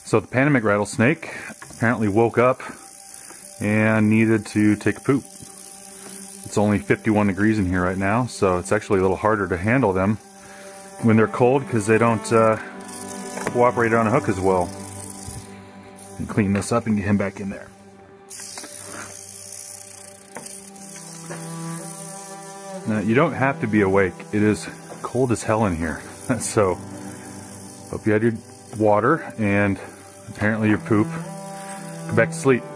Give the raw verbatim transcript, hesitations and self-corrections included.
So the Panamint rattlesnake apparently woke up and needed to take a poop. It's only fifty-one degrees in here right now, so it's actually a little harder to handle them when they're cold because they don't uh, cooperate on a hook as well. And clean this up and get him back in there. Now, you don't have to be awake. It is cold as hell in here. So, hope you had your water and apparently your poop. Go back to sleep.